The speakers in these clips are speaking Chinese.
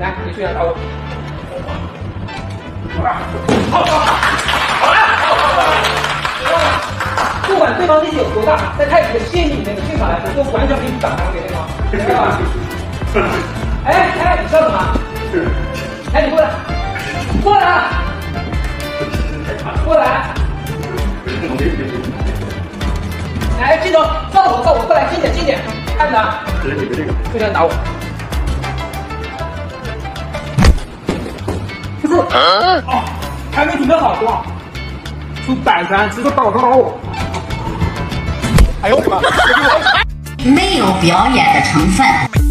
来，你睡下打我。不管对方力气有多大，在太极的限定里面的技法来说，都完全可以挡住给对方，明白吧？哎，你笑什么？哎，你过来，过来，过来。来，镜头照我，过来，近点，看着啊。就想打我。不是，还没准备好是吧？出百三，直接把我打我。哎呦我的妈！ 没有表演的成分。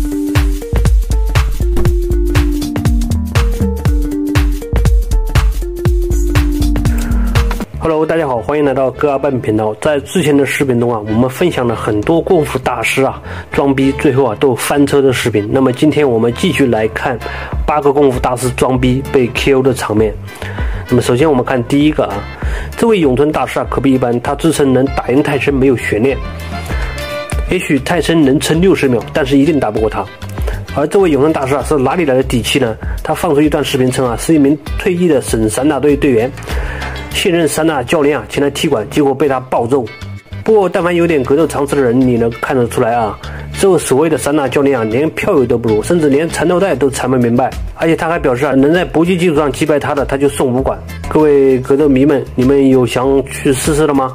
Hello， 大家好，欢迎来到哥阿半频道。在之前的视频中啊，我们分享了很多功夫大师啊装逼最后啊都翻车的视频。那么今天我们继续来看8个功夫大师装逼被 KO 的场面。那么首先我们看第一个啊，这位咏春大师啊可不一般，他自称能打赢泰森没有悬念。也许泰森能撑60秒，但是一定打不过他。而这位咏春大师啊是哪里来的底气呢？他放出一段视频称啊，是一名退役的省散打队队员。现任散打教练啊前来踢馆，结果被他暴揍。不过但凡有点格斗常识的人，你能看得出来啊，这位所谓的散打教练啊连票友都不如，甚至连缠斗带都缠不明白。而且他还表示啊，能在搏击基础上击败他的，他就送武馆。各位格斗迷们，你们有想去试试的吗？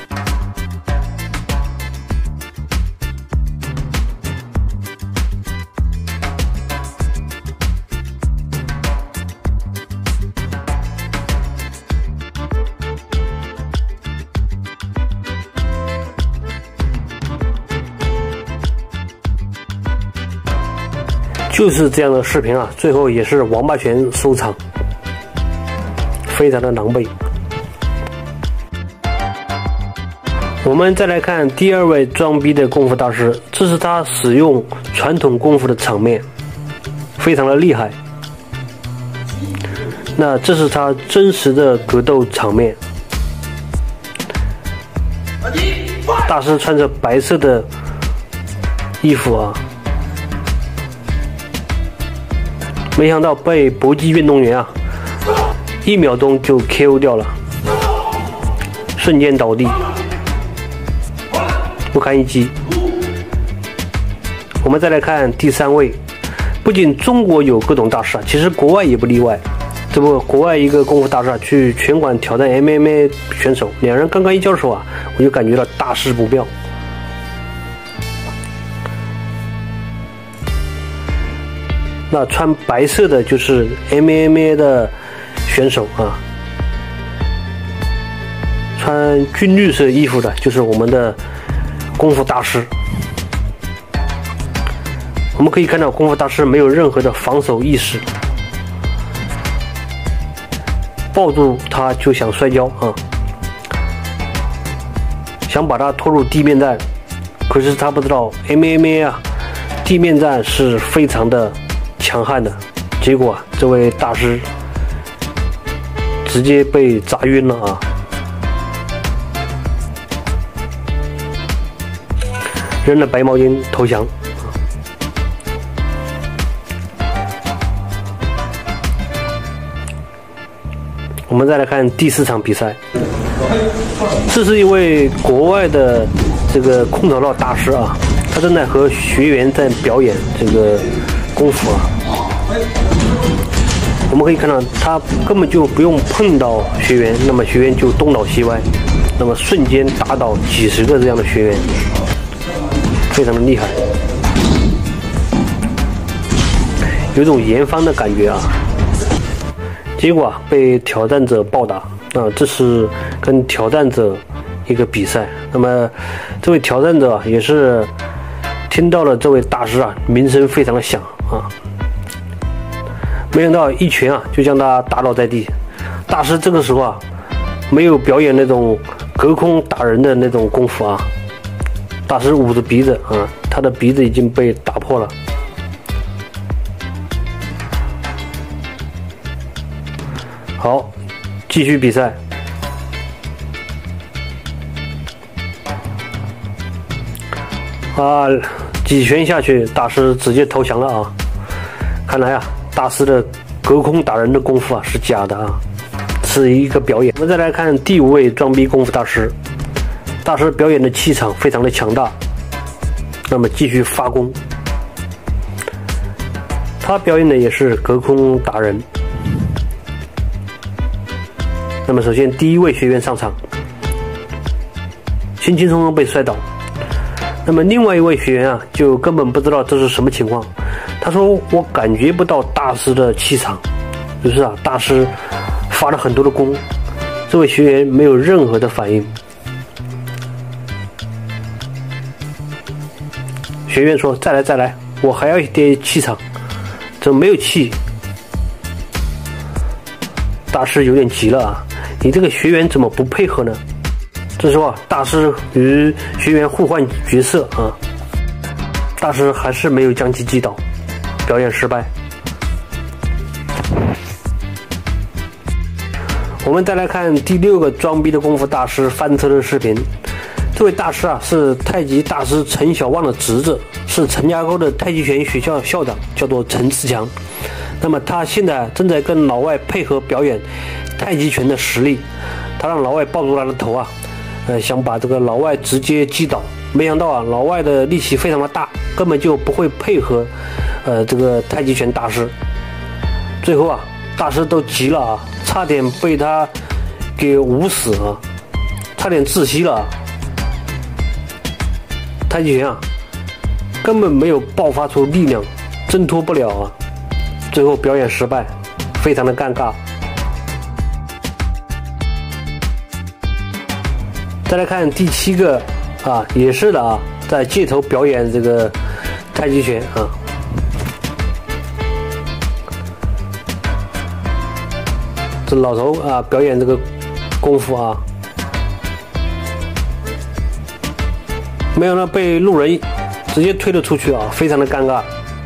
就是这样的视频啊，最后也是王八拳收场，非常的狼狈。我们再来看第二位装逼的功夫大师，这是他使用传统功夫的场面，非常的厉害。那这是他真实的格斗场面。大师穿着白色的衣服啊。没想到被搏击运动员啊1秒钟就 KO 掉了，瞬间倒地，不堪一击。我们再来看第3位，不仅中国有各种大师啊，其实国外也不例外。这不，国外一个功夫大师啊去拳馆挑战 MMA 选手，两人刚刚一交手啊，我就感觉到大事不妙。那穿白色的就是 MMA 的选手啊，穿军绿色衣服的就是我们的功夫大师。我们可以看到功夫大师没有任何的防守意识，抱住他就想摔跤啊，想把他拖入地面战，可是他不知道 MMA 啊，地面战是非常的强悍的。结果啊，这位大师直接被砸晕了啊，扔了白毛巾投降。我们再来看第4场比赛，这是一位国外的这个空手道大师啊，他正在和学员在表演这个功夫啊。我们可以看到他根本就不用碰到学员，那么学员就东倒西歪，那么瞬间打倒几十个这样的学员，非常的厉害，有种严方的感觉啊。结果啊被挑战者暴打啊，这是跟挑战者一个比赛。那么这位挑战者啊也是听到了这位大师啊名声非常的响啊，没想到一拳啊就将他打倒在地。大师这个时候啊没有表演那种隔空打人的那种功夫啊，大师捂着鼻子啊，他的鼻子已经被打破了。好，继续比赛。啊，几拳下去，大师直接投降了啊！看来啊， 大师的隔空打人的功夫啊是假的啊，是一个表演。我们再来看第5位装逼功夫大师，大师表演的气场非常的强大。那么继续发功，他表演的也是隔空打人。那么首先第1位学员上场，轻轻松松被摔倒。那么另外一位学员啊，就根本不知道这是什么情况。他说：“我感觉不到大师的气场，就是啊，大师发了很多的功，这位学员没有任何的反应。”学员说：“再来再来，我还要一点气场，怎么没有气？”大师有点急了啊，你这个学员怎么不配合呢？这时候啊，大师与学员互换角色啊，大师还是没有将其击倒，表演失败。我们再来看第6个装逼的功夫大师翻车的视频。这位大师啊，是太极大师陈小旺的侄子，是陈家沟的太极拳学校校长，叫做陈志强。那么他现在正在跟老外配合表演太极拳的实力，他让老外抱住他的头啊，想把这个老外直接击倒。没想到啊，老外的力气非常的大，根本就不会配合这个太极拳大师。最后啊，大师都急了啊，差点被他给捂死啊，差点窒息了啊。太极拳啊，根本没有爆发出力量，挣脱不了啊。最后表演失败，非常的尴尬。再来看第7个啊，也是的啊，在街头表演这个太极拳啊。这老头啊，表演这个功夫啊，没想到被路人直接推了出去啊，非常的尴尬。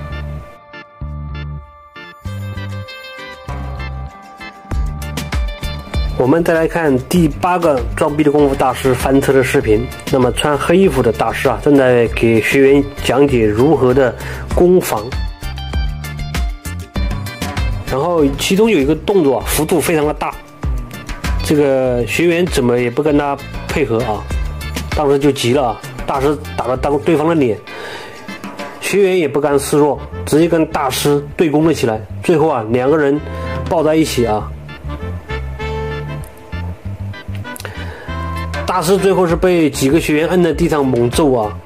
我们再来看第8个装逼的功夫大师翻车的视频。那么穿黑衣服的大师啊，正在给学员讲解如何的攻防。然后其中有一个动作啊，幅度非常的大，这个学员怎么也不跟他配合啊，当时就急了啊，大师打了对方的脸，学员也不甘示弱，直接跟大师对攻了起来。最后啊，两个人抱在一起啊，大师最后是被几个学员摁在地上猛揍啊，